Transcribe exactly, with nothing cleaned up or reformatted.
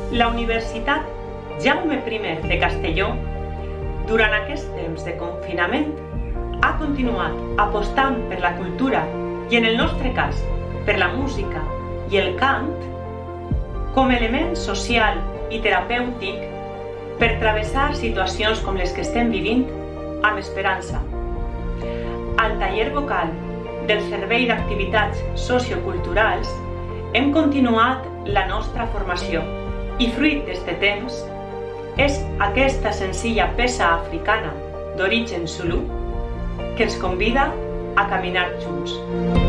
La Universitat Jaume primer de Castelló, durant aquest temps de confinament, ha continuat apostant per la cultura i, en el nostre cas, per la música i el cant, com a element social i terapèutic per travessar situacions com les que estem vivint amb esperança. Al taller vocal del Servei d'Activitats Socioculturals hem continuat la nostra formació i, fruit d'este temps, és aquesta senzilla peça africana d'origen zulú que ens convida a caminar junts.